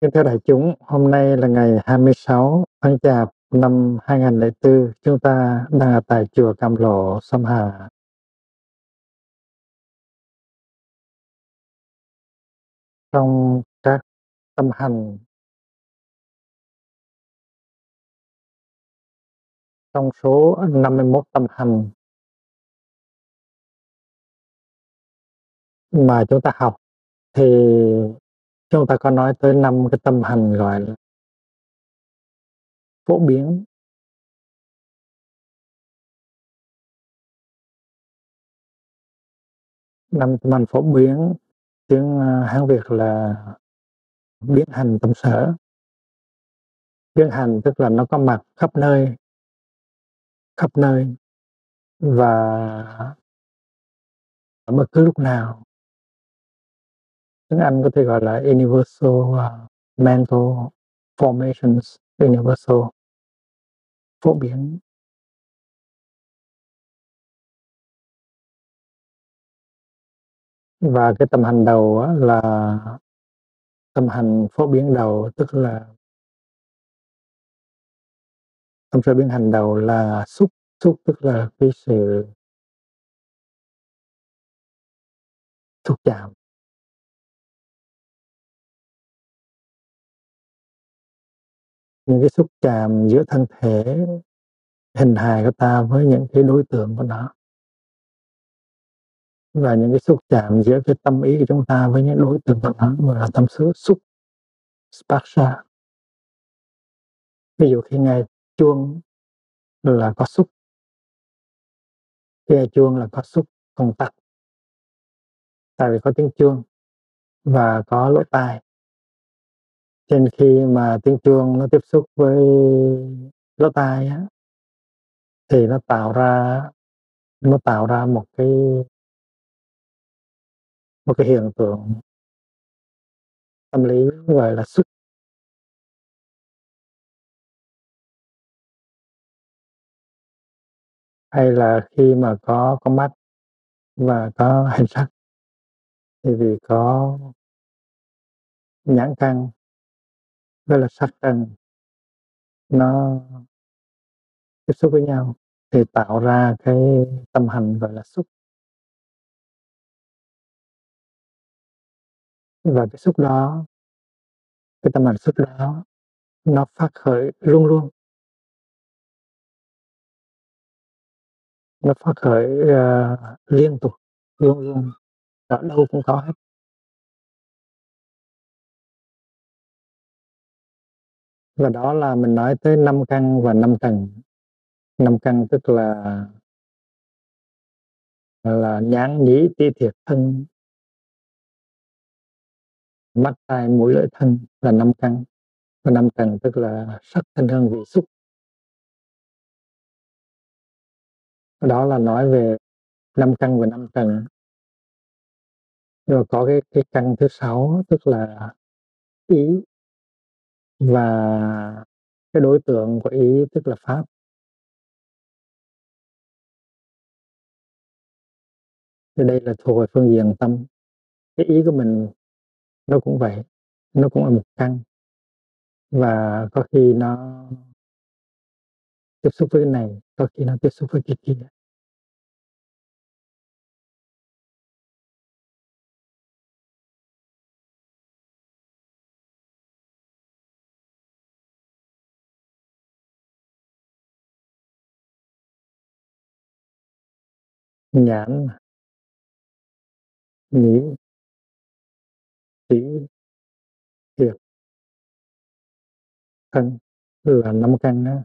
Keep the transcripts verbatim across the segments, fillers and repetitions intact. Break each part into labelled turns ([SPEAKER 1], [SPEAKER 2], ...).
[SPEAKER 1] Kính thưa đại chúng, hôm nay là ngày hai mươi sáu tháng Chạp năm hai nghìn lẻ bốn, chúng ta đang ở tại chùa Cam Lộ, Sông Hà. Trong các tâm hành, trong số năm mươi mốt tâm hành mà chúng ta học, thì chúng ta có nói tới năm cái tâm hành gọi là phổ biến. Năm tâm hành phổ biến, tiếng uh, Hán Việt là biến hành tâm sở. Biến hành tức là nó có mặt khắp nơi, khắp nơi và ở bất cứ lúc nào. Tiếng Anh có thể gọi là universal uh, mental formations, universal, phổ biến. Và cái tâm hành đầu á, là tâm hành phổ biến đầu, tức là tâm sở biến hành đầu là xúc. Xúc tức là cái sự xúc chạm, những cái xúc chạm giữa thân thể hình hài của ta với những cái đối tượng của nó, và những cái xúc chạm giữa cái tâm ý của chúng ta với những đối tượng của nó gọi là tâm sở xúc, sparsha. Ví dụ khi nghe chuông là có xúc, khi nghe chuông là có xúc công tắc, tại vì có tiếng chuông và có lỗ tai. Trên khi mà tiếng chuông nó tiếp xúc với lỗ tai á, thì nó tạo ra nó tạo ra một cái một cái hiện tượng tâm lý gọi là xúc. Hay là khi mà có có mắt và có hình sắc, thì vì có nhãn căn với là sắc căn nó tiếp xúc với nhau thì tạo ra cái tâm hành gọi là xúc. Và cái xúc đó, cái tâm hành xúc đó nó phát khởi luôn luôn, nó phát khởi uh, liên tục, luôn luôn, ở đâu cũng có hết. Và đó là mình nói tới năm căn và năm trần. Năm căn tức là là nhãn nhĩ tri thiệt thân, mắt tai mũi lưỡi thân là năm căn. Và năm trần tức là sắc thanh hương vị xúc. Đó là nói về năm căn và năm trần. Rồi có cái cái căn thứ sáu tức là ý, và cái đối tượng của ý tức là pháp. Thì đây là thuộc về phương diện tâm. Cái ý của mình nó cũng vậy, nó cũng là một căn, và có khi nó tiếp xúc với cái này, có khi nó tiếp xúc với cái kia. Nhãn, nhĩ, tỷ, thiệt, thân là năm căn đó.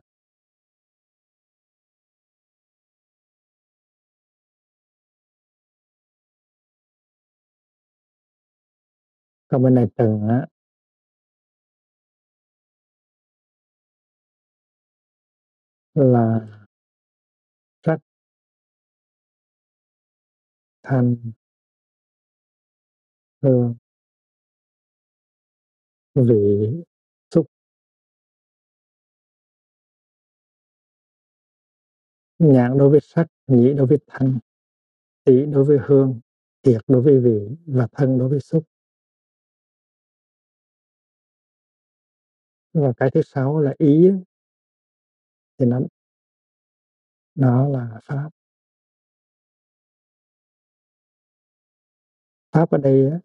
[SPEAKER 1] Còn bên này trần á, là sắc, thanh, hương, vị, xúc. Nhãn đối với sắc, nhĩ đối với thanh, tỷ đối với hương, thiệt đối với vị, và thân đối với xúc. Và cái thứ sáu là ý á, thì nó nó là pháp. Pháp ở đây á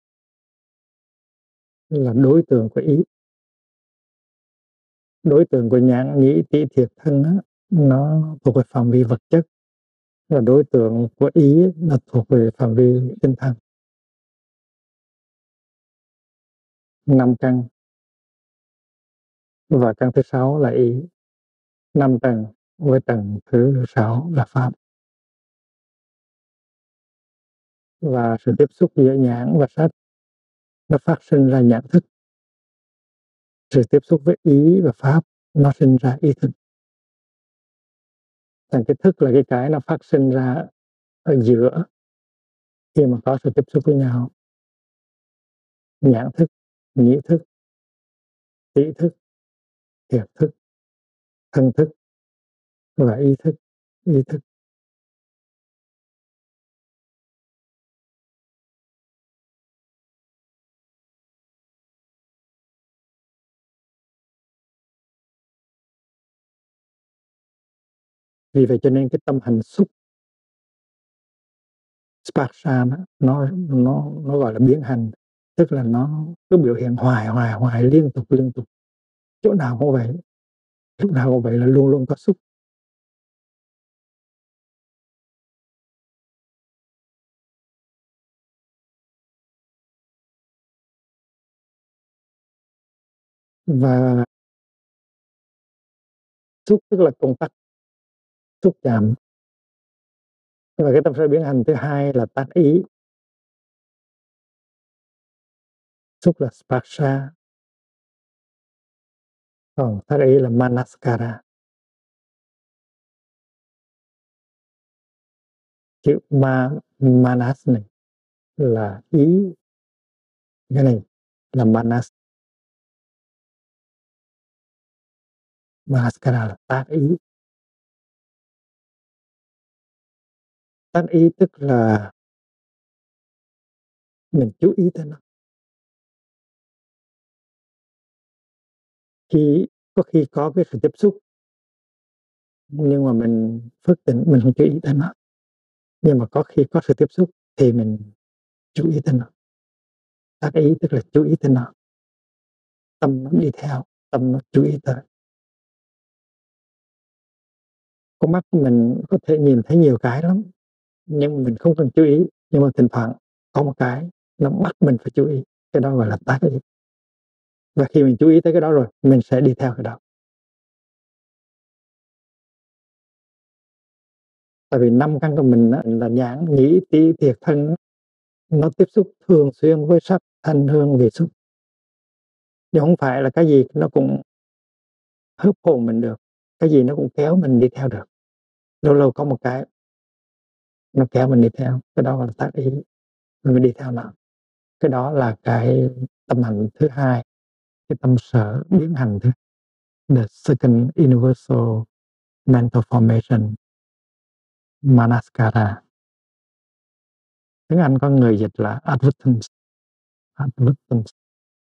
[SPEAKER 1] là đối tượng của ý. Đối tượng của nhãn nhĩ tỷ thiệt thân á, nó thuộc về phạm vi vật chất, và đối tượng của ý là thuộc về phạm vi tinh thần. Năm căn, và căn thứ sáu là ý. Năm tầng, với tầng thứ sáu là pháp. Và sự tiếp xúc giữa nhãn và sắc nó phát sinh ra nhãn thức. Sự tiếp xúc với ý và pháp nó sinh ra ý thức. Thành cái thức là cái cái nó phát sinh ra ở giữa khi mà có sự tiếp xúc với nhau. Nhãn thức, nhĩ thức, tỷ thức, thiệt thức, thân thức và ý thức. Ý thức. Vì vậy cho nên cái tâm hành xúc Sparsha nó nó nó nó gọi là biến hành, tức là nó cứ biểu hiện hoài hoài hoài liên tục liên tục, chỗ nào cũng vậy, lúc nào cũng vậy, là luôn luôn có xúc. Và xúc tức là công tắc, xúc chạm. Và cái tâm sở biến hành thứ hai là tác ý. Xúc là Sparsha, còn tác ý là Manaskara. Chữ ma manas này là ý, cái này là manas. Manaskara là tác ý. Tác ý tức là mình chú ý tới nó. Khi có khi có cái sự tiếp xúc, nhưng mà mình phước tỉnh, mình không chú ý tới nó. Nhưng mà có khi có sự tiếp xúc thì mình chú ý tới nó. Tác ý tức là chú ý tới nó. Tâm nó đi theo, tâm nó chú ý tới. Con mắt của mình có thể nhìn thấy nhiều cái lắm, nhưng mình không cần chú ý. Nhưng mà thỉnh thoảng có một cái nó bắt mình phải chú ý, cái đó gọi là tác ý. Và khi mình chú ý tới cái đó rồi, mình sẽ đi theo cái đó. Tại vì năm căn của mình á, là nhãn nhĩ tỷ thiệt thân, nó tiếp xúc thường xuyên với sắc thanh hương vị xúc, nhưng không phải là cái gì nó cũng hớp hồn mình được, cái gì nó cũng kéo mình đi theo được. Lâu lâu có một cái nó kéo mình đi theo, cái đó gọi là tác ý, mình đi theo nó. Cái đó là cái tâm hành thứ hai, cái tâm sở biến hành thứ the second universal mental formation, Manaskara. Tiếng Anh có người dịch là advertence. Advertence.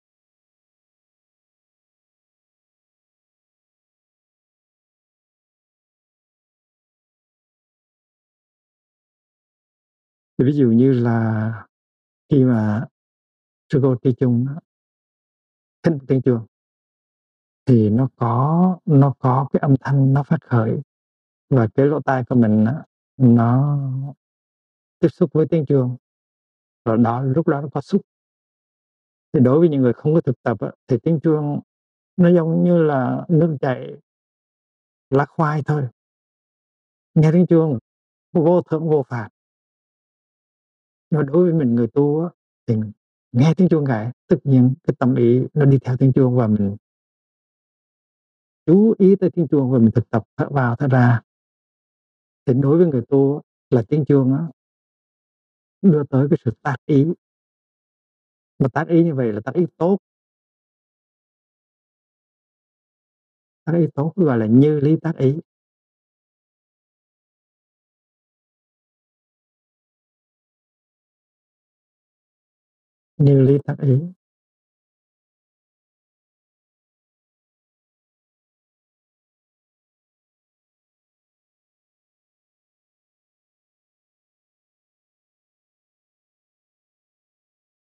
[SPEAKER 1] Ví dụ như là khi mà sư cô Tri Chung thỉnh tiếng chuông thì nó có nó có cái âm thanh nó phát khởi, và cái lỗ tai của mình á, nó tiếp xúc với tiếng chuông, và đó lúc đó nó có xúc. Thì đối với những người không có thực tập á, thì tiếng chuông nó giống như là nước chảy lá khoai thôi. Nghe tiếng chuông vô thưởng vô phạt. Nhưng đối với mình người tu á, thì nghe tiếng chuông cái tự nhiên cái tâm ý nó đi theo tiếng chuông, và mình chú ý tới tiếng chuông và mình thực tập thở vào thở ra. Thì đối với người tu là tiếng chuông á, đưa tới cái sự tác ý. Mà tác ý như vậy là tác ý tốt. Tác ý tốt gọi là như lý tác ý. Như lý tác ý.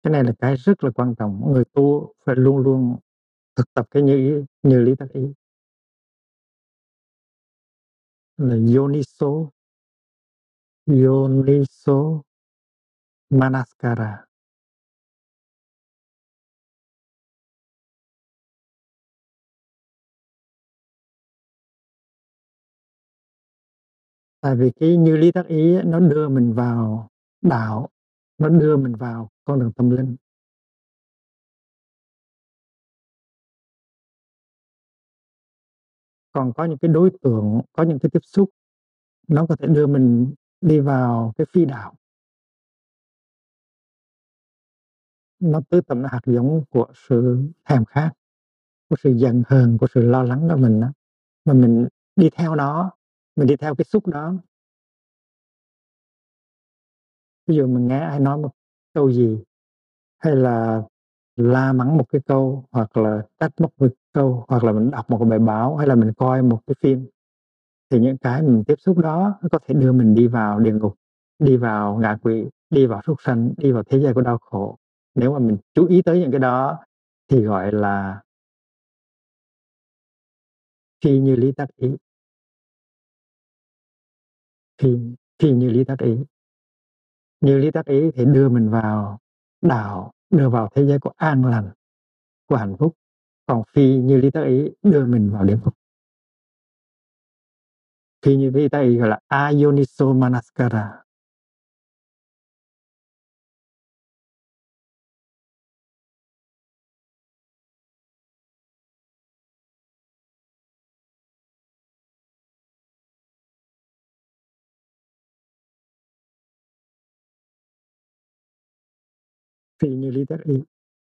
[SPEAKER 1] Cái này là cái rất là quan trọng, người tu phải luôn luôn thực tập cái như ý như lý tác ý. Là Yoniso Yoniso Manaskara. Tại vì cái như lý tác ý nó đưa mình vào đạo, nó đưa mình vào con đường tâm linh. Còn có những cái đối tượng, có những cái tiếp xúc nó có thể đưa mình đi vào cái phi đạo. Nó tứ tầm hạt giống của sự thèm khát, của sự giận hờn, của sự lo lắng của mình đó. Mà mình đi theo nó, mình đi theo cái xúc đó. Ví dụ mình nghe ai nói một câu gì, hay là la mắng một cái câu, hoặc là trách móc một câu, hoặc là mình đọc một cái bài báo, hay là mình coi một cái phim, thì những cái mình tiếp xúc đó nó có thể đưa mình đi vào địa ngục, đi vào ngạ quỷ, đi vào súc sanh, đi vào thế giới của đau khổ. Nếu mà mình chú ý tới những cái đó thì gọi là phi như lý tác ý. Phi, phi như lý tác ý. Như lý tác ý thì đưa mình vào đạo, đưa vào thế giới của an lành, của hạnh phúc. Còn phi như lý tác ý đưa mình vào địa ngục. Phi như lý tác ý gọi là Ayoniso Manaskara. Phi như lý tác ý.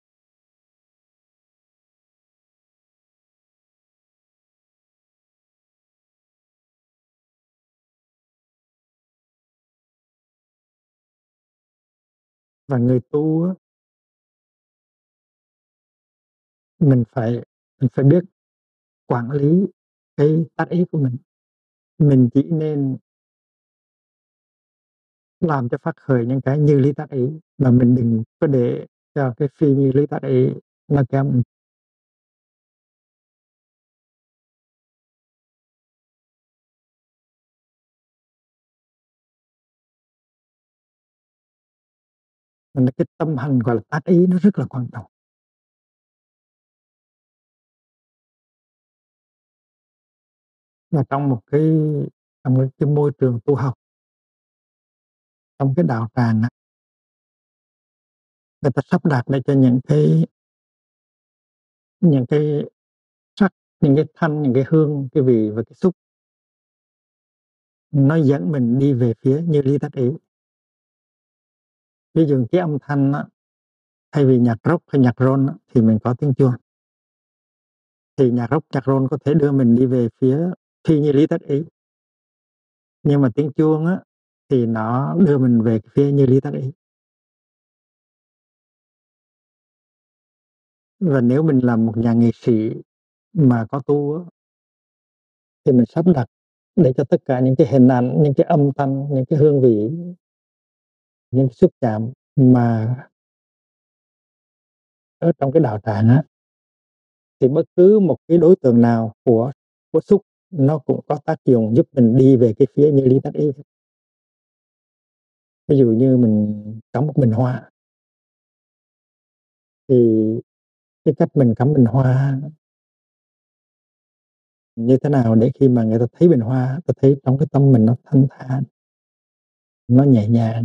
[SPEAKER 1] Và người tu á, mình phải mình phải biết quản lý cái tác ý của mình. Mình chỉ nên làm cho phát khởi những cái như lý tác ý, mà mình đừng có để cho cái phi như lý tác ý nó kéo mình. Mình cái tâm hành gọi là tác ý nó rất là quan trọng. Và trong một cái trong cái, cái môi trường tu học, trong cái đạo tràng á, người ta sắp đặt để cho những cái những cái sắc, những cái thanh, những cái hương, cái vị và cái xúc nó dẫn mình đi về phía như lý tác ý. Ví dụ cái âm thanh á, thay vì nhạc rock hay nhạc roll á, thì mình có tiếng chuông. Thì nhạc rock, nhạc roll có thể đưa mình đi về phía phi như lý tác ý. Nhưng mà tiếng chuông á, thì nó đưa mình về phía như lý tác ý. Và nếu mình là một nhà nghệ sĩ mà có tu á, thì mình sắp đặt để cho tất cả những cái hình ảnh, những cái âm thanh, những cái hương vị, những cái xúc chạm mà ở trong cái đạo tràng á, thì bất cứ một cái đối tượng nào của của xúc nó cũng có tác dụng giúp mình đi về cái phía như lý tác ý. Ví dụ như mình cắm một bình hoa, thì cái cách mình cắm bình hoa như thế nào để khi mà người ta thấy bình hoa, ta thấy trong cái tâm mình nó thanh thản, nó nhẹ nhàng.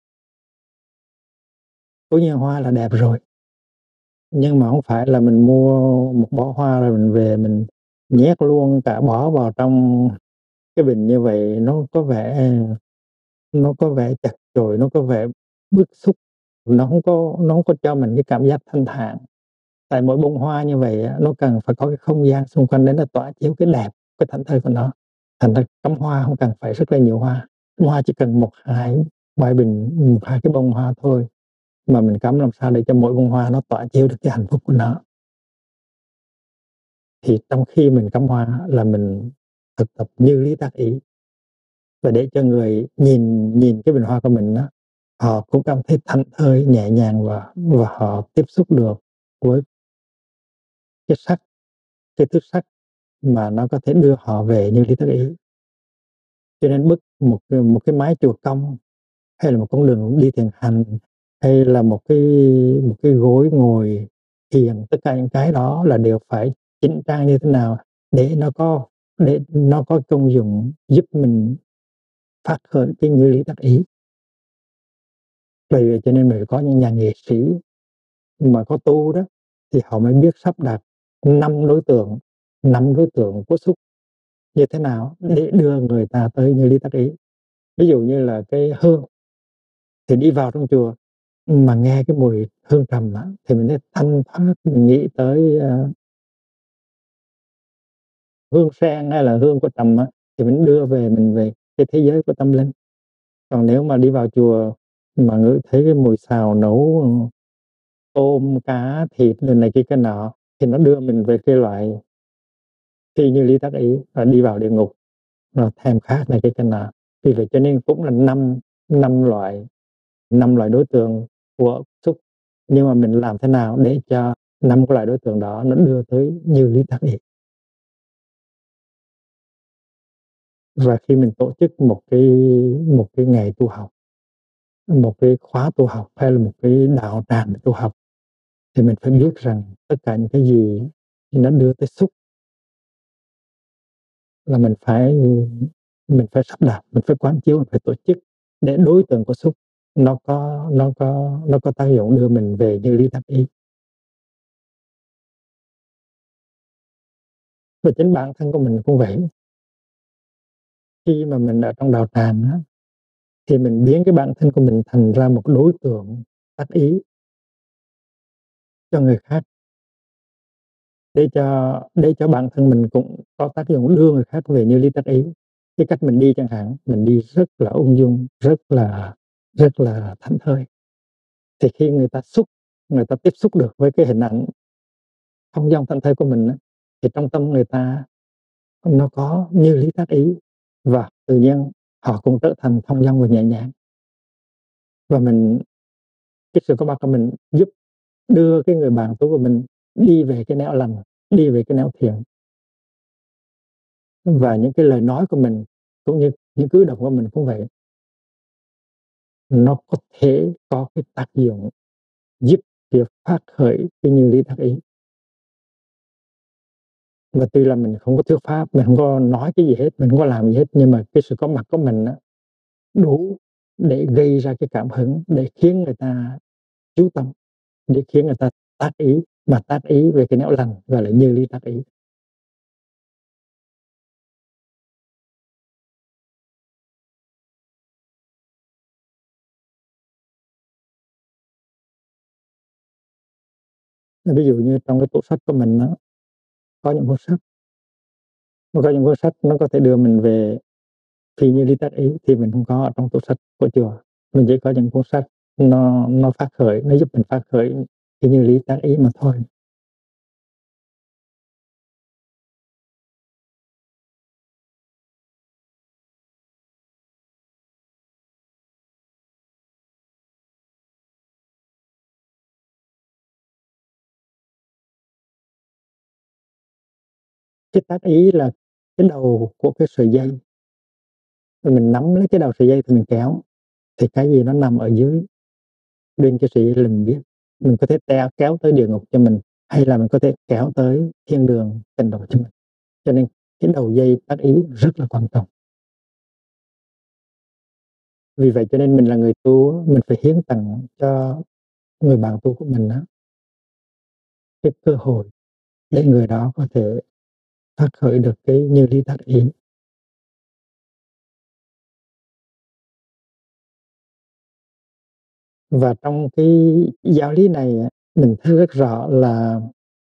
[SPEAKER 1] Cố nhiên hoa là đẹp rồi, nhưng mà không phải là mình mua một bó hoa rồi mình về mình nhét luôn cả bó vào trong cái bình như vậy, nó có vẻ nó có vẻ chật chội, nó có vẻ bức xúc, nó không có nó không có cho mình cái cảm giác thanh thản. Tại mỗi bông hoa như vậy á, nó cần phải có cái không gian xung quanh để nó tỏa chiếu cái đẹp, cái thảnh thơi của nó. Thành ra cắm hoa không cần phải rất là nhiều hoa, hoa chỉ cần một hai vài bình, một hai cái bông hoa thôi, mà mình cắm làm sao để cho mỗi bông hoa nó tỏa chiếu được cái hạnh phúc của nó. Thì trong khi mình cắm hoa là mình thực tập như lý tác ý, và để cho người nhìn nhìn cái bình hoa của mình đó, họ cũng cảm thấy thảnh thơi, nhẹ nhàng và và họ tiếp xúc được với cái sắc, cái thức sắc mà nó có thể đưa họ về như lý tác ý. Cho nên bất một một cái mái chùa công, hay là một con đường đi thiền hành, hay là một cái một cái gối ngồi thiền, tất cả những cái đó là đều phải chỉnh trang như thế nào để nó có để nó có công dụng giúp mình phát khởi cái như lý tác ý. Vì vậy cho nên mình có những nhà nghệ sĩ mà có tu đó, thì họ mới biết sắp đặt năm đối tượng, năm đối tượng của xúc như thế nào để đưa người ta tới như lý tác ý. Ví dụ như là cái hương, thì đi vào trong chùa mà nghe cái mùi hương trầm á, thì mình thấy thanh thoát, mình nghĩ tới, a hương sen hay là hương của trầm á, thì mình đưa về mình về cái thế giới của tâm linh. Còn nếu mà đi vào chùa mà ngửi thấy cái mùi xào nấu, ừm, tôm, cá, thịt rồi này kia cái nọ, thì nó đưa mình về cái loại phi như lý tác ý, và đi vào địa ngục, rồi thèm khát này kia cái nọ. Vì vậy cho nên cũng là năm năm loại năm loại đối tượng của xúc, nhưng mà mình làm thế nào để cho năm cái loại đối tượng đó nó đưa tới như lý tác ý. Và khi mình tổ chức một cái một cái ngày tu học, một cái khóa tu học hay là một cái đạo tràng tu học, thì mình phải biết rằng tất cả những cái gì nó đưa tới xúc là mình phải mình phải sắp đặt, mình phải quán chiếu, mình phải tổ chức để đối tượng của xúc nó có nó có nó có tác dụng đưa mình về như lý tác ý. Và chính bản thân của mình cũng vậy. Khi mà mình ở trong đạo tràng á, thì mình biến cái bản thân của mình thành ra một đối tượng tác ý cho người khác. Để cho để cho bản thân mình cũng có tác dụng đưa người khác về như lý tác ý. Cái cách mình đi chẳng hạn, mình đi rất là ung dung, rất là rất là thảnh thơi. Thì khi người ta xúc người ta tiếp xúc được với cái hình ảnh thong dong thảnh thơi của mình á, thì trong tâm người ta nó có như lý tác ý, và tự nhiên họ cũng trở thành thong dong và nhẹ nhàng. Và mình cái sự có mặt của mình giúp đưa cái người bạn tu của mình đi về cái nẻo lành, đi về cái nẻo thiện. Và những cái lời nói của mình, cũng như những cử động của mình cũng vậy. Nó có thể có cái tác dụng giúp việc phát khởi cái như lý tác ý. Và tuy là mình không có thuyết pháp, mình hông có nói cái gì hết, mình hông có làm gì hết, nhưng mà cái sự có mặt của mình á, đủ để gây ra cái cảm hứng, để khiến người ta chú tâm, để khiến người ta tác ý, mà tác ý về cái nẻo lành, gọi là như lý tác ý. Ví dụ như trong cái tủ sách của mình á, có những cuốn sách nó có những cuốn sách nó có thể đưa mình về phi như lý tác ý, thì mình hông có ở trong tủ sách của chùa. Mình chỉ có những cuốn sách nó nó phát khởi, nó giúp mình phát khởi cái như lý tác ý mà thôi. Cái tác ý là cái đầu của cái sợi dây. Rồi mình nắm lấy cái đầu sợi dây thì mình kéo, thì cái gì nó nằm ở dưới bên cái sợi dây là mình biết. Mình có thể teo kéo tới địa ngục cho mình, hay là mình có thể kéo tới thiên đường tịnh độ cho mình. Cho nên cái đầu dây tác ý rất là quan trọng. Vì vậy cho nên mình là người tu á, mình phải hiến tặng cho người bạn tu của mình á cái cơ hội để người đó có thể phát khởi được cái như lý tác ý. Và trong cái giáo lý này á, mình thấy rất rõ là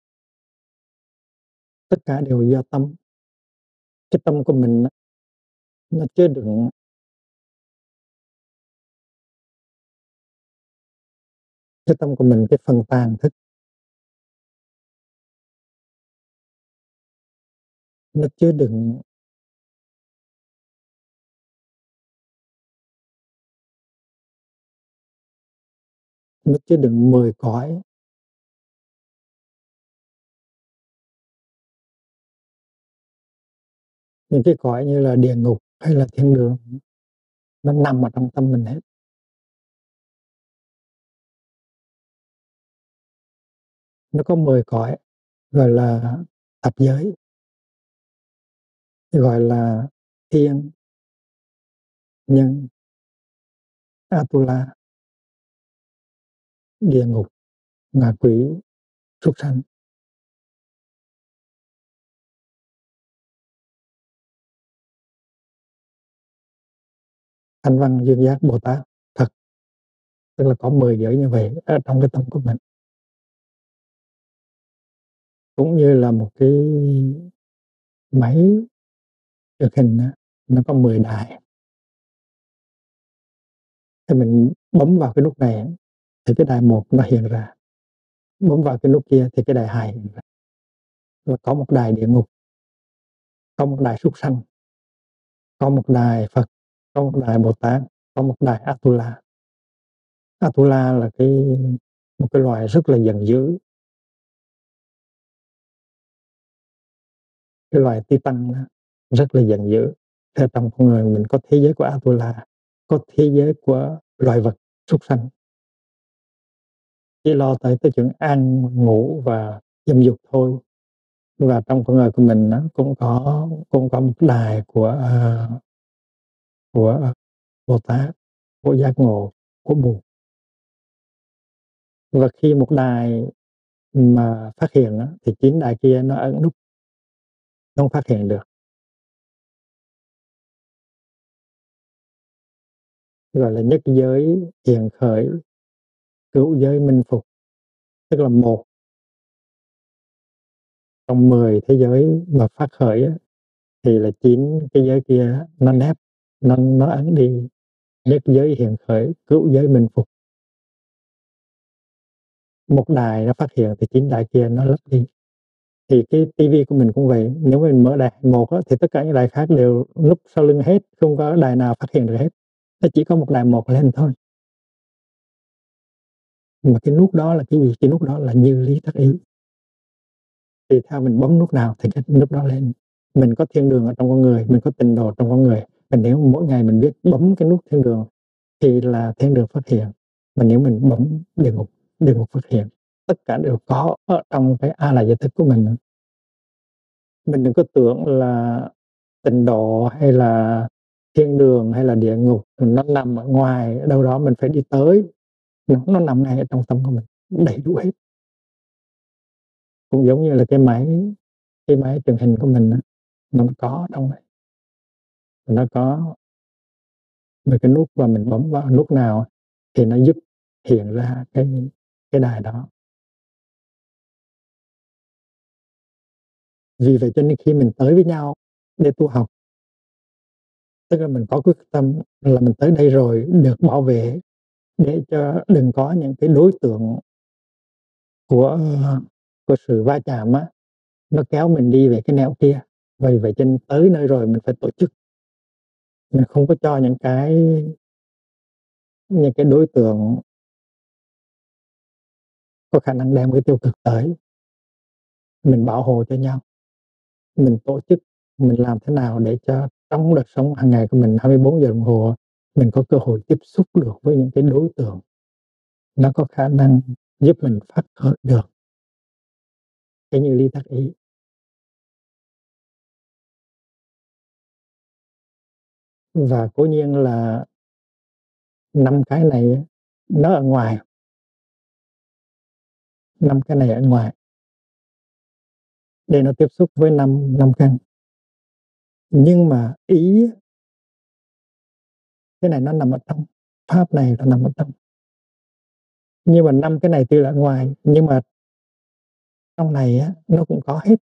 [SPEAKER 1] tất cả đều do tâm. Cái tâm của mình á, nó chứa đựng cái tâm của mình, cái phần tàn thức nó chứa đựng nó chứa đựng mười cõi. Những cái cõi như là địa ngục hay là thiên đường, nó nằm ở trong tâm mình hết. Nó có mười cõi, gọi là thập giới, gọi là thiên, nhân, Atula, địa ngục, ngạ quỷ, súc sanh. Thanh Văn Duyên Giác Bồ Tát thật, tức là có mười giới như vậy ở trong cái tâm của mình. Cũng như là một cái máy truyền hình á, nó có mười đài. Thì mình bấm vào cái nút này thì cái đài một nó hiện ra, bấm vào cái nút kia thì cái đài hai hiện ra. Và có một đài địa ngục, có một đài súc sanh, có một đài Phật, có một đài Bồ Tát, có một đài Atula. Atula là cái một cái loài rất là giận dữ, cái loài Titan rất là giận dữ. Theo trong con người mình có thế giới của Atula, có thế giới của loài vật súc sanh, chỉ lo tới tới chuyện ăn ngủ và dâm dục thôi. Và trong con người của mình nó cũng có cũng có một đài của uh, của uh, Bồ Tát, của giác ngộ, của Bụt. Và khi một đài mà phát hiện đó, thì chín đài kia nó ẩn núp, không phát hiện được. Gọi là nhất giới hiện khởi, cửu giới minh phục. Tức là một trong mười thế giới mà phát khởi á, thì là chín cái giới kia nó nép, nó, nó ẩn đi. Nhất giới hiện khởi, cửu giới minh phục. Một đài nó phát hiện thì chín đài kia nó lấp đi. Thì cái tivi của mình cũng vậy, nếu mình mở đài một á, thì tất cả những đài khác đều núp sau lưng hết, không có đài nào phát hiện được hết. Nó chỉ có một đài một lên thôi. Mà cái nút đó là cái gì? Cái nút đó là như lý tác ý. Thì theo mình bấm nút nào thì cái nút đó lên. Mình có thiên đường ở trong con người, mình có tịnh độ trong con người. Và nếu mỗi ngày mình biết bấm cái nút thiên đường thì là thiên đường phát hiện. Mà nếu mình bấm địa ngục, địa ngục phát hiện. Tất cả đều có ở trong cái A La Gia Thức của mình. Mình đừng có tưởng là tịnh độ hay là thiên đường hay là địa ngục nó nằm ở ngoài, ở đâu đó mình phải đi tới. Nó, nó nằm ngay ở trong tâm của mình, đầy đủ hết. Cũng giống như là cái máy cái máy truyền hình của mình á, nó có trong này. Nó có mấy cái nút và mình bấm vào nút nào thì nó giúp hiện ra cái cái đài đó. Vì vậy cho nên khi mình tới với nhau để tu học, tức là mình có quyết tâm là mình tới đây rồi được bảo vệ để cho đừng có những cái đối tượng của của sự va chạm á, nó kéo mình đi về cái nẻo kia. Vì vậy cho nên tới nơi rồi mình phải tổ chức. Mình không có cho những cái những cái đối tượng có khả năng đem cái tiêu cực tới. Mình bảo hộ cho nhau. Mình tổ chức, mình làm thế nào để cho trong đời sống hàng ngày của mình hai mươi bốn giờ đồng hồ, mình có cơ hội tiếp xúc được với những cái đối tượng nó có khả năng giúp mình phát khởi được cái như lý tác ý. Và cố nhiên là năm cái này nó ở ngoài. Năm cái này ở ngoài. Để nó tiếp xúc với năm năm căn. Nhưng mà ý cái này nó nằm ở trong, pháp này nó nằm ở trong. Nhưng mà năm cái này tuy là ở ngoài, nhưng mà trong này á, nó cũng có hết.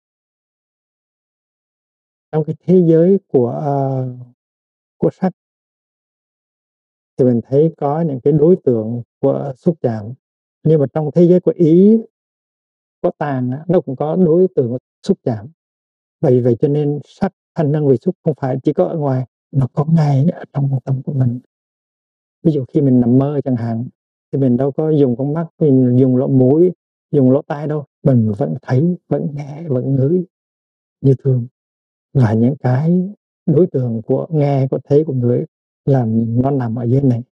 [SPEAKER 1] Trong cái thế giới của uh, của sắc thì mình thấy có những cái đối tượng của xúc chạm, nhưng mà trong thế giới của ý, có tàn nó cũng có đối tượng của xúc chạm. Vậy vậy cho nên sắc thanh năng vị xúc không phải chỉ có ở ngoài, nó có ngay ở trong tâm của mình. Ví dụ khi mình nằm mơ chẳng hạn, Thì mình đâu có dùng con mắt, mình dùng lỗ mũi, dùng lỗ tai đâu, mình vẫn thấy, vẫn nghe, vẫn ngửi như thường. Và những cái đối tượng của nghe, của thấy, của ngửi là nó nằm ở dưới này.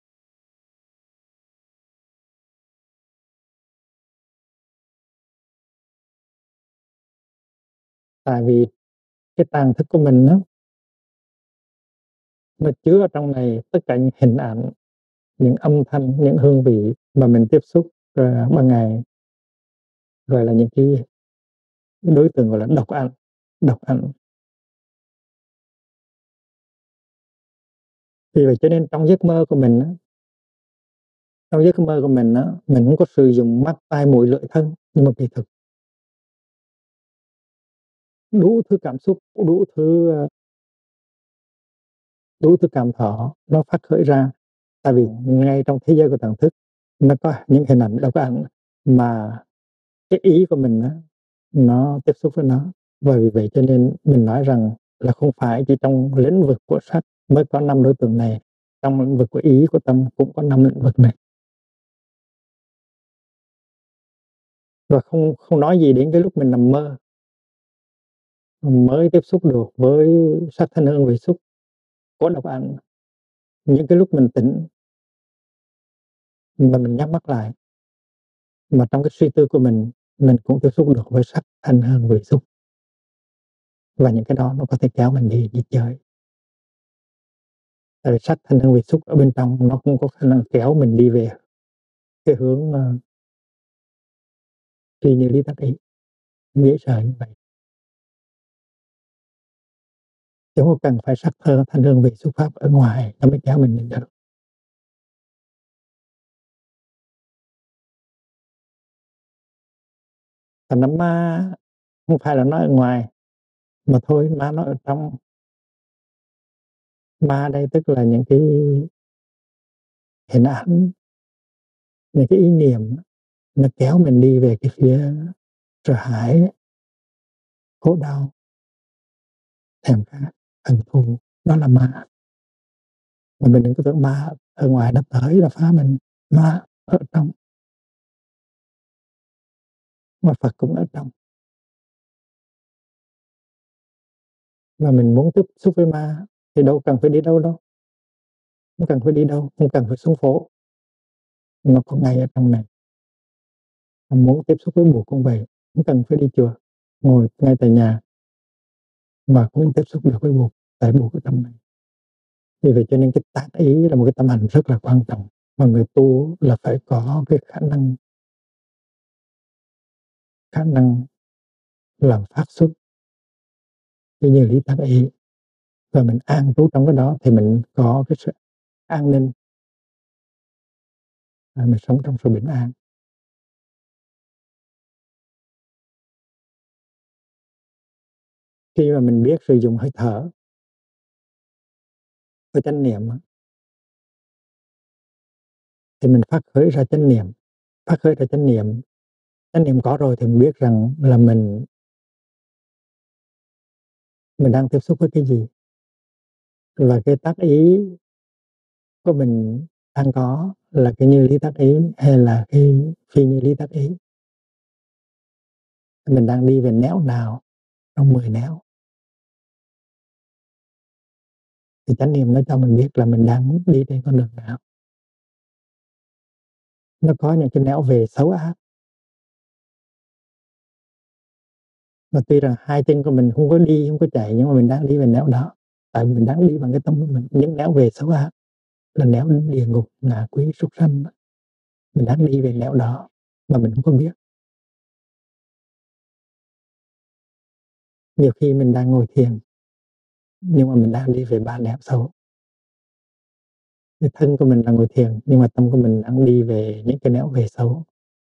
[SPEAKER 1] Tại vì cái tàng thức của mình á nó chứa ở trong này tất cả những hình ảnh, những âm thanh, những hương vị mà mình tiếp xúc, ờ, ban ngày. Gọi là những cái đối tượng, gọi là, độc ảnh, độc ảnh. Vì vậy cho nên trong giấc mơ của mình á trong giấc mơ của mình á, mình hông có sử dụng mắt, tai, mũi, lưỡi, thân, nhưng mà kỳ thực đủ thứ cảm xúc, đủ thứ, ơ đủ thứ cảm thọ nó phát khởi ra. Tại vì ngay trong thế giới của tàng thức nó có những hình ảnh độc ảnh mà cái ý của mình á, nó tiếp xúc với nó. Và vì vậy cho nên mình nói rằng là không phải chỉ trong lĩnh vực của sắc mới có năm đối tượng này, trong lĩnh vực của ý, của tâm cũng có năm lĩnh vực này. Và không không nói gì đến cái lúc mình nằm mơ. Mình mới tiếp xúc được với sắc, thanh, hương, vị, xúc của độc ảnh. Những cái lúc mình tỉnh mà mình nhắm mắt lại mà trong cái suy tư của mình, mình cũng tiếp xúc được với sắc, thanh, hương, vị, xúc. Và những cái đó nó có thể kéo mình đi đi chơi. Tại vì sắc, thanh, hương, vị, xúc ở bên trong nó cũng có khả năng kéo mình đi về cái hướng, ơ phi như lý tác ý, dễ sợ như vậy. Chứ không cần phải sắc, thơ, thanh, hương, vị, xúc, pháp ở ngoài nó mới kéo mình đi được. Còn đám ma không phải là nó ở ngoài, mà thôi ma nó ở trong. Ma ở đây tức là những cái hình ảnh, những cái ý niệm nó kéo mình đi về cái phía sợ hãi, khổ đau, thèm khát, hận thù, đó là ma. Mà mình đừng có tưởng ma ở ngoài nó tới nó phá mình, ma ở trong. Mà Phật cũng ở trong. Mà mình muốn tiếp xúc với ma thì đâu cần phải đi đâu đâu. Không cần phải đi đâu, không cần phải xuống phố. Nó có ngay ở trong này. Mình muốn tiếp xúc với bụt cũng vậy, không cần phải đi chùa, ngồi ngay tại nhà mà cũng tiếp xúc được với bụt, tại bụt ở trong này. Vì vậy cho nên cái tác ý là một cái tâm hành rất là quan trọng, mà người tu là phải có cái khả năng khả năng làm phát xuất cái như lý tác ý. Và mình an trú trong cái đó thì mình có cái sự an ninh. Và mình sống trong sự bình an. Khi mà mình biết sử dụng hơi thở với chánh niệm á thì mình phát khởi ra chánh niệm, phát khởi ra chánh niệm. Chánh niệm có rồi thì mình biết rằng là mình mình đang tiếp xúc với cái gì. Và cái tác ý của mình đang có là cái như lý tác ý hay là cái phi như lý tác ý. Mình đang đi về nẻo nào trong mười nẻo. Thì chánh niệm nó cho mình biết là mình đang đi trên con đường nào. Nó có những cái nẻo về xấu ác. Mà tuy rằng hai chân của mình không có đi, không có chạy nhưng mà mình đang đi về nẻo đó. Tại vì mình đang đi bằng cái tâm của mình, những nẻo về xấu ác là nẻo địa ngục, ngạ quỷ, súc sanh. Mình đang đi về nẻo đó mà mình hông có biết. Nhiều khi mình đang ngồi thiền nhưng mà mình đang đi về ba nẻo xấu. Cái thân của mình là ngồi thiền, nhưng mà tâm của mình đang đi về những cái nẻo về xấu.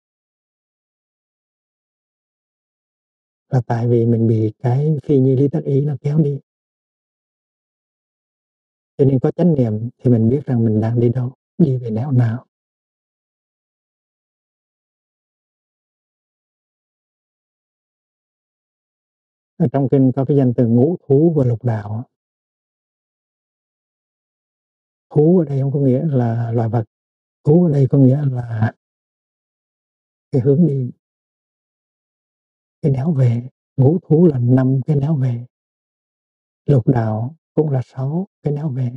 [SPEAKER 1] Là tại vì mình bị cái phi như lý tác ý nó kéo đi. Cho nên có chánh niệm thì mình biết rằng mình đang đi đâu, đi về nẻo nào. Ở trong kinh có cái danh từ ngũ thú và lục đạo á. Thú ở đây hông có nghĩa là loài vật. Thú ở đây có nghĩa là cái hướng đi, cái néo về. Ngũ thú là năm cái néo về, lục đạo cũng là sáu cái néo về.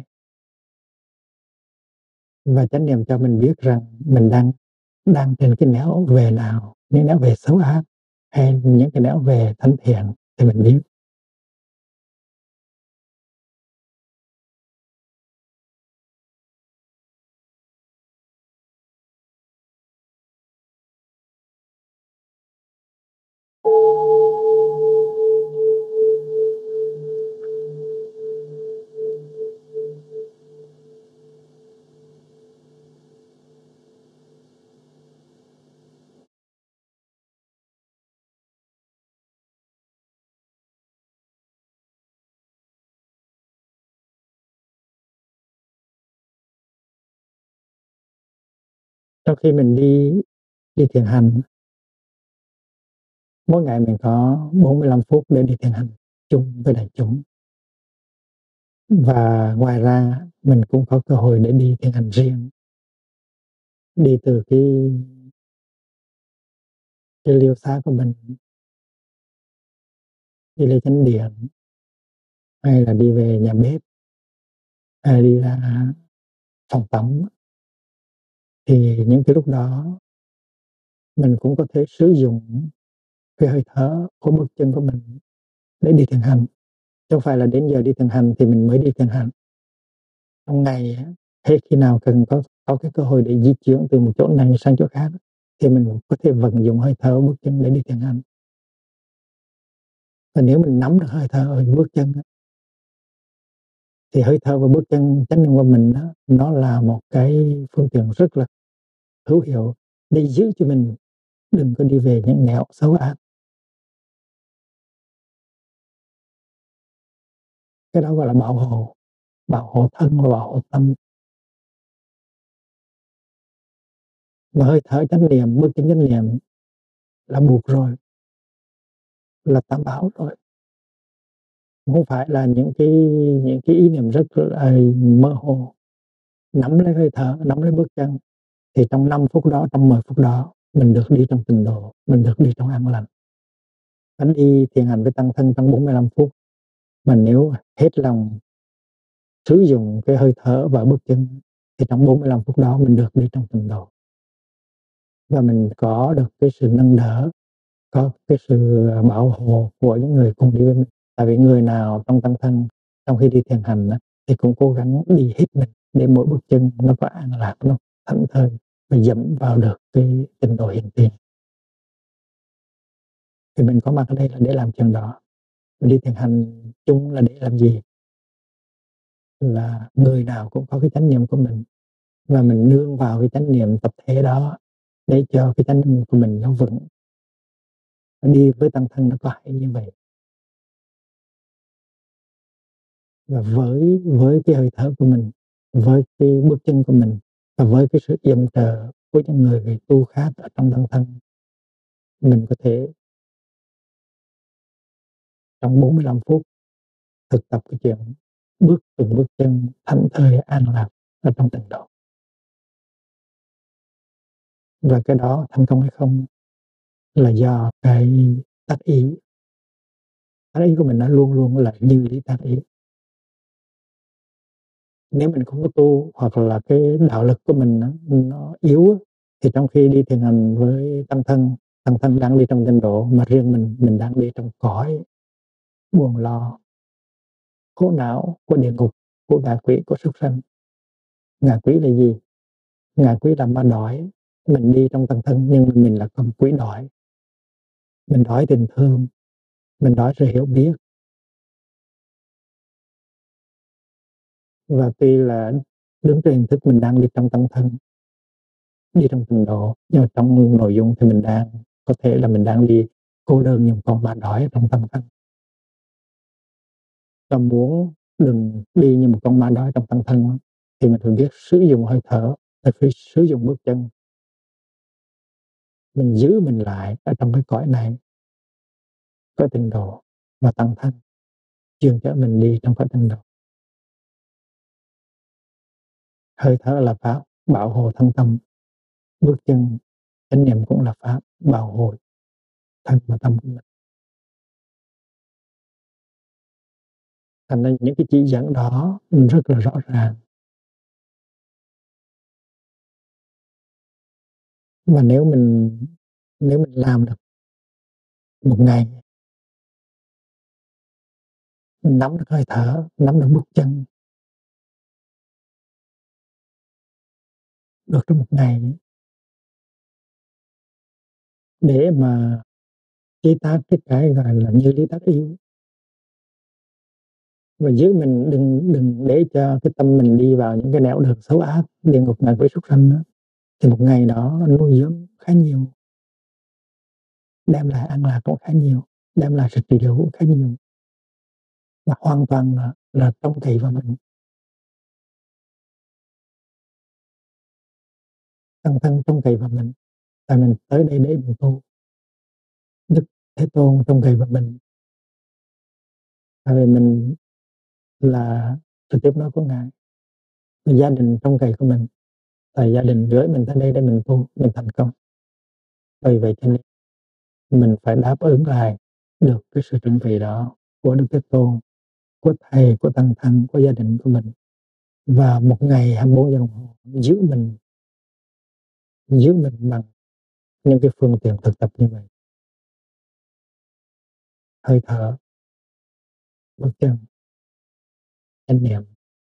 [SPEAKER 1] Và chánh niệm cho mình biết rằng mình đang đang trên cái néo về nào, những néo về xấu ác hay những cái néo về thánh thiện thì mình biết. Trong khi mình đi đi thiền hành, mỗi ngày mình có bốn mươi lăm phút để đi thiền hành chung với đại chúng. Và ngoài ra mình cũng có cơ hội để đi thiền hành riêng. Đi từ cái cái liêu xá của mình, đi lên chánh điện, hay là đi về nhà bếp, hay đi ra phòng tắm. Thì những cái lúc đó mình cũng có thể sử dụng cái hơi thở của bước chân của mình để đi thiền hành. Chứ không phải là đến giờ đi thiền hành thì mình mới đi thiền hành. Trong ngày hết khi nào cần có có cái cơ hội để di chuyển từ một chỗ này sang chỗ khác thì mình có thể vận dụng hơi thở bước chân để đi thiền hành. Và nếu mình nắm được hơi thở ở bước chân thì hơi thở và bước chân chánh niệm của mình đó, nó là một cái phương tiện rất là hữu hiệu để giữ cho mình đừng có đi về những nẻo xấu ác. Cái đó gọi là bảo hộ, bảo hộ thân và bảo hộ tâm. Và hơi thở chánh niệm, bước chân chánh niệm là buộc rồi, là tam bảo rồi. Không phải là những cái những cái ý niệm rất là mơ hồ. Nắm lấy hơi thở, nắm lấy bước chân thì trong năm phút đó, trong mười phút đó mình được đi trong tịnh độ, mình được đi trong an lành. Anh đi thiền hành với tăng thân trong bốn mươi lăm phút, mà nếu hết lòng sử dụng cái hơi thở và bước chân thì trong bốn mươi lăm phút đó mình được đi trong tịnh độ. Và mình có được cái sự nâng đỡ, có cái sự bảo hộ của những người cùng đi với mình. Tại vì người nào trong tăng thân trong khi đi thiền hành đó, thì cũng cố gắng đi hết mình để mỗi bước chân nó có an lạc, nó thảnh thơi và dẫm vào được cái tịnh độ hiện tiền. Thì mình có mặt ở đây là để làm chuyện đó. Mình đi thiền hành chung là để làm gì? Là người nào cũng có cái chánh niệm của mình và mình nương vào cái chánh niệm tập thể đó để cho cái chánh niệm của mình nó vững. Đi với tăng thân nó có hay như vậy. Và với với cái hơi thở của mình, với cái bước chân của mình và với cái sự yểm trợ của những người về tu khác ở trong tăng thân, mình có thể trong bốn mươi lăm phút thực tập cái chuyện bước từng bước chân thảnh thơi an lạc ở trong tịnh độ. Và cái đó thành công hay không là do cái tác ý. Tác ý của mình nó luôn luôn là như lý tác ý. Nếu mình không có tu hoặc là cái đạo lực của mình nó, nó yếu thì trong khi đi thiền hành với tăng thân, tăng thân đang đi trong tịnh độ mà riêng mình mình đang đi trong cõi buồn lo, khổ não của địa ngục, của ngạ quỷ, của súc sanh. Ngạ quỷ là gì? Ngạ quỷ là ma đói. Mình đi trong tăng thân nhưng mình là con quỷ đói. Mình đói tình thương, mình đói sự hiểu biết. Và tuy là đứng trên hình thức mình đang đi trong tăng thân, đi trong tịnh độ, nhưng mà trong nội dung thì mình đang có thể là mình đang đi cô đơn như một con ma đói trong tăng thân. Và muốn đừng đi như một con ma đói trong tăng thân thì mình phải biết sử dụng hơi thở, phải sử dụng bước chân. Mình giữ mình lại ở trong cái cõi này, có tịnh độ và tăng thân, chuyên chở mình đi trong cõi tịnh độ. Hơi thở là pháp. bảo hộ thân tâm, bước chân, chánh niệm cũng là pháp bảo hộ thân và tâm của mình. Thành ra những cái chỉ dẫn đó rất là rõ ràng. Và nếu mình nếu mình làm được một ngày, mình nắm được hơi thở, nắm được bước chân được trong một ngày để mà chế tác cái cái gọi là như lý tác ý. Và giữ mình đừng đừng để cho cái tâm mình đi vào những cái nẻo đường xấu ác, địa ngục ngạ quỷ súc sanh đó. Thì một ngày đó nó nuôi dưỡng khá nhiều, đem lại an lạc cũng khá nhiều, đem lại sự trị liệu cũng khá nhiều, và hoàn toàn là là trông cậy vào mình, thân thân trông cậy vào mình, tại mình tới đây để mình tu. Đức Thế Tôn trông cậy vào mình, tại vì mình là sự tiếp nối của Ngài. Gia đình trông cậy của mình, tại gia đình gửi mình tới đây để mình tu, mình thành công. Vì vậy cho nên mình phải đáp ứng lại được cái sự chuẩn bị đó của Đức Thế Tôn, của Thầy, của Tăng Thân, của gia đình của mình. Và một ngày hai mươi bốn giờ đồng hồ giữ mình giữ mình bằng những cái phương tiện thực tập như vậy. Hơi thở, bước chân, chánh niệm.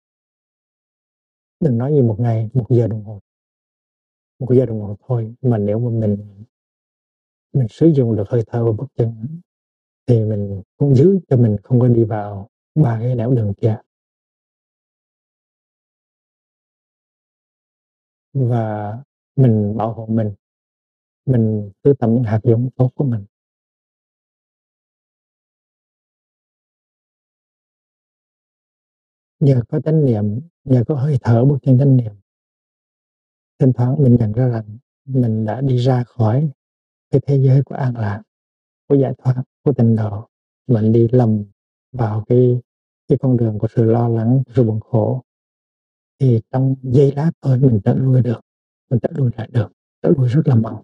[SPEAKER 1] Đừng nói như một ngày, một giờ đồng hồ. Một giờ đồng hồ thôi, mà nếu mà mình mình sử dụng được hơi thở và bước chân thì mình cũng giữ cho mình không có đi vào ba cái nẻo đường kia. Và mình bảo hộ mình, mình tưới tẩm những hạt giống tốt của mình. Nhờ có chánh niệm, nhờ có hơi thở bước chân chánh niệm, thỉnh thoảng mình nhận ra rằng mình đã đi ra khỏi cái thế giới của an lạc, của giải thoát, của tịnh độ. Mình đi lầm vào cái cái con đường của sự lo lắng, sự buồn khổ. Thì trong giây lát thôi mình trở lui được, mình trở lui lại được, trở lui rất là mau.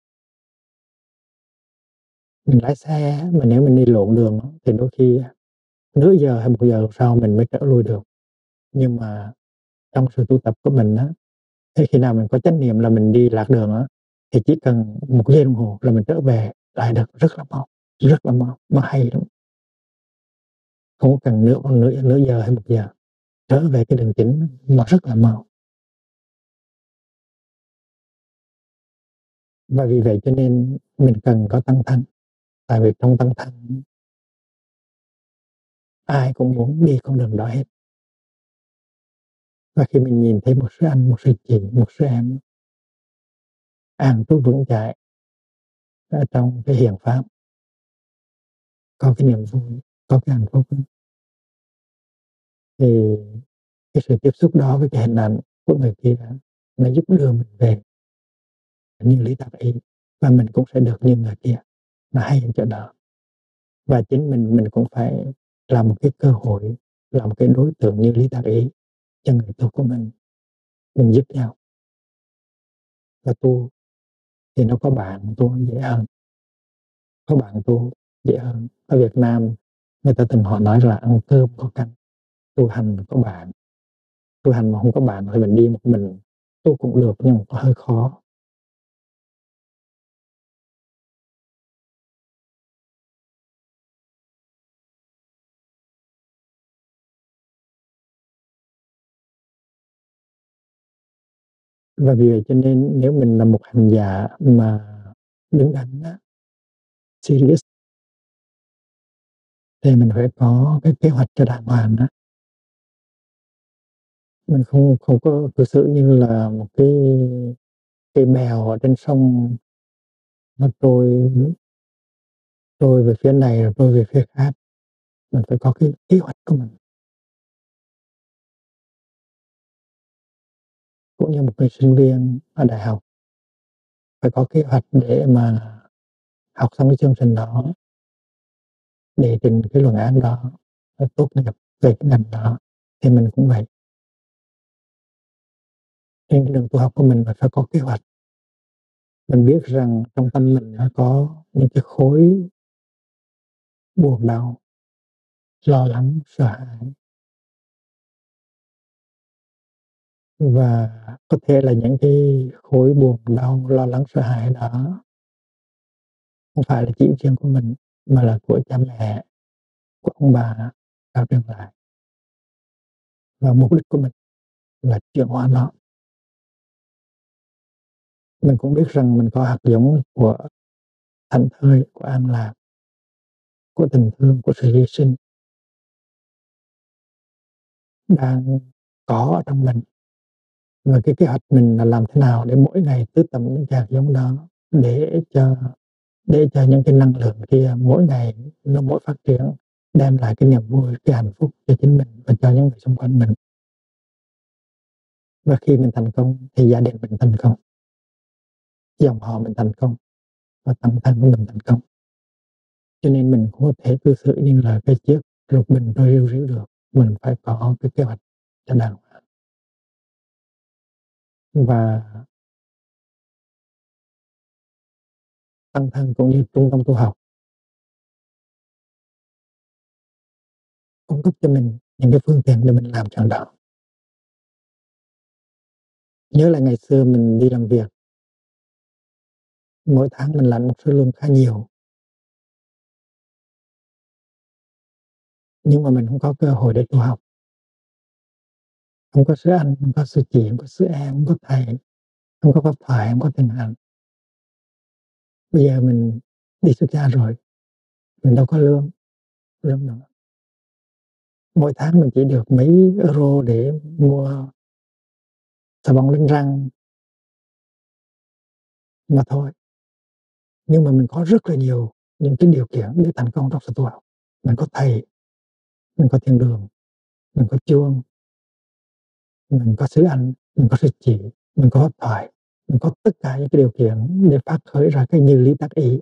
[SPEAKER 1] Mình lái xe mà nếu mình đi lộn đường thì đôi khi nửa giờ hay một giờ sau mình mới trở lui được. Nhưng mà trong sự tu tập của mình á, thế khi nào mình có chánh niệm là mình đi lạc đường á, thì chỉ cần một giây đồng hồ là mình trở về lại được rất là mau, rất là mau, nó hay lắm. Không có cần nửa nửa nửa giờ hay một giờ, trở về cái đường chính mà rất là mau. Và vì vậy cho nên mình cần có tăng thân, tại vì trong tăng thân ai cũng muốn đi con đường đó hết. Và khi mình nhìn thấy một sư anh, một sư chị, một sư em an trú vững chãi ở trong cái hiền pháp, có cái niềm vui, có cái hạnh phúc, thì cái sự tiếp xúc đó với cái hình ảnh của người kia nó giúp đưa mình về như lý tác ý, và mình cũng sẽ được như người kia, nó hay hơn chỗ đó. Và chính mình mình cũng phải là một cái cơ hội, là một cái đối tượng như lý tác ý cho người tu của mình. Mình giúp nhau và tu thì nó có bạn tu dễ hơn, có bạn tu dễ hơn. Ở Việt Nam người ta từng họ nói là ăn cơm có canh, tu hành có bạn. Tu hành mà không có bạn thì mình đi một mình tu cũng được nhưng mà có hơi khó. Và vì vậy cho nên nếu mình là một hành giả mà đứng đắn á, serious, thì mình phải có cái kế hoạch cho đàng hoàng á. Mình không không có cư xử như là một cái cây bèo ở trên sông, nó trôi trôi về phía này rồi trôi về phía khác. Mình phải có cái kế hoạch của mình. Cũng như một người sinh viên ở đại học, phải có kế hoạch để mà học xong cái chương trình đó, để trình cái luận án đó, tốt nghiệp về cái ngành đó. Thì mình cũng vậy. Trên cái đường tu học của mình là phải có kế hoạch. Mình biết rằng trong tâm mình nó có những cái khối buồn đau, lo lắng, sợ hãi. Và có thể là những cái khối buồn đau, lo lắng, sợ hãi đó không phải là chỉ riêng của mình, mà là của cha mẹ, của ông bà trao truyền lại. Và mục đích của mình là chuyển hóa nó. Mình cũng biết rằng mình có hạt giống của thảnh thơi, của an lạc, của tình thương, của sự hy sinh đang có ở trong mình. Và cái kế hoạch mình là làm thế nào để mỗi ngày tưới tẩm những cái hạt giống đó, để cho để cho những cái năng lượng kia mỗi ngày nó mỗi phát triển, đem lại cái niềm vui, cái hạnh phúc cho chính mình và cho những người xung quanh mình. Và khi mình thành công thì gia đình mình thành công, dòng họ mình thành công và bản thân của mình thành công. Cho nên mình cũng có thể cư xử như là cái chiếc lục bình trôi riu riu được, mình phải có cái kế hoạch cho đàng hoàng. Và tăng thân cũng như trung tâm tu học cung cấp cho mình những cái phương tiện để mình làm chuyện đó. Nhớ là ngày xưa mình đi làm việc, mỗi tháng mình lãnh một số lương khá nhiều. Nhưng mà mình không có cơ hội để tu học. Không có sư anh, không có sư chị, không có sư em, không có thầy, không có pháp thoại, không có thiền hành. Bây giờ mình đi xuất gia rồi, mình đâu có lương, lương nữa. Mỗi tháng mình chỉ được mấy euro để mua xà bông đánh răng mà thôi. Nhưng mà mình có rất là nhiều những cái điều kiện để thành công trong sự tu học. Mình có thầy, mình có thiền đường, mình có chuông, mình có sư anh, mình có sư chị, mình có pháp thoại, mình có tất cả những cái điều kiện để phát khởi ra cái như lý tác ý.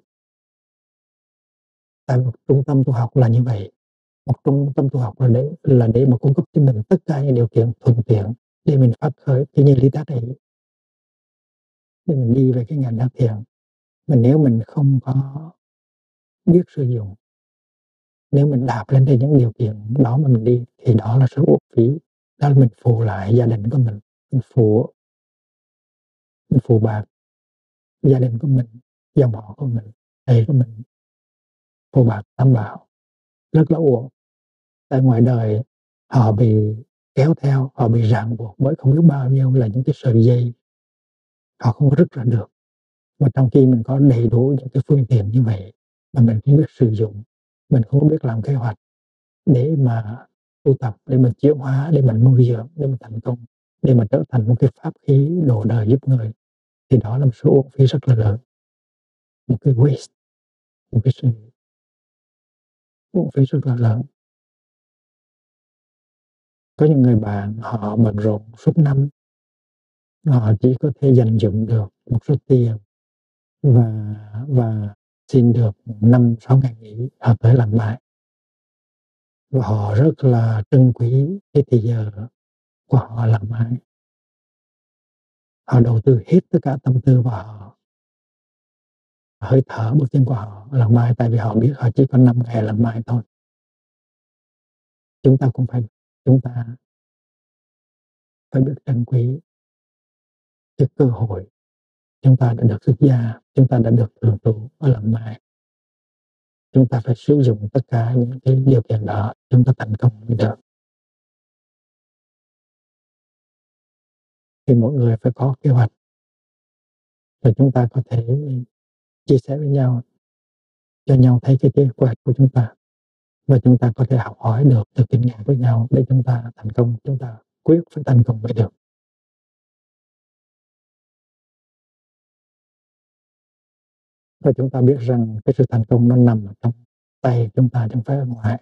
[SPEAKER 1] Tại một trung tâm tu học là như vậy. Một trung tâm tu học là để là để mà cung cấp cho mình tất cả những điều kiện thuận tiện để mình phát khởi cái như lý tác ý, để mình đi về cái ngành đắc thiền. Mà nếu mình không có biết sử dụng, nếu mình đạp lên trên những điều kiện đó mà mình đi thì đó là sự uổng phí. Đó là mình phụ lại gia đình của mình, mình phụ mình phụ bạc gia đình của mình, dòng họ của mình, thầy của mình, phụ bạc tam bảo, rất là uổng. Tại ngoài đời họ bị kéo theo, họ bị ràng buộc bởi không biết bao nhiêu là những cái sợi dây, họ không có rứt ra được. Mà trong khi mình có đầy đủ những cái phương tiện như vậy mà mình không biết sử dụng, mình không biết làm kế hoạch để mà tu tập, để mà chuyển hóa, để mà nuôi dưỡng, để mà thành công, để mà trở thành một cái pháp khí độ đời giúp người, thì đó là một số uổng phí rất là lớn, một cái waste, một cái sự uổng phí rất là lớn. Có những người bạn họ bận rộn suốt năm, họ chỉ có thể dành dụm được một số tiền và và xin được năm sáu ngày nghỉ, họ tới làm lại. Và họ rất là trân quý cái thời giờ của họ làm lại. Họ đầu tư hết tất cả tâm tư vào họ, hơi thở bước chân của họ làm mai, tại vì họ biết họ chỉ có năm ngày làm mai thôi. Chúng ta cũng phải chúng ta phải biết trân quý cái cơ hội chúng ta đã được xuất gia, chúng ta đã được thường trụ ở làm mai. Chúng ta phải sử dụng tất cả những cái điều kiện đó, chúng ta thành công mới được. Thì mỗi người phải có kế hoạch và chúng ta có thể chia sẻ với nhau, cho nhau thấy cái kế hoạch của chúng ta, và chúng ta có thể học hỏi được từ kinh nghiệm với nhau để chúng ta thành công, chúng ta quyết phải thành công mới được. Và chúng ta biết rằng cái sự thành công nó nằm ở trong tay chúng ta chứ không phải ở ngoài.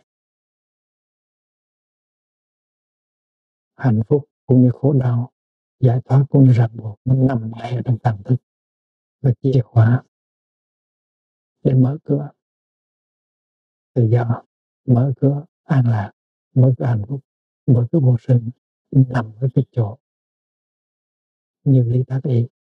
[SPEAKER 1] Hạnh phúc cũng như khổ đau, giải thoát cũng như ràng buộc, nó nằm ngay ở trong tâm thức. Và chìa khóa để mở cửa tự do, mở cửa an lạc, mở cửa hạnh phúc, mở cửa vô sinh nằm ở cái chỗ như lý tác ý.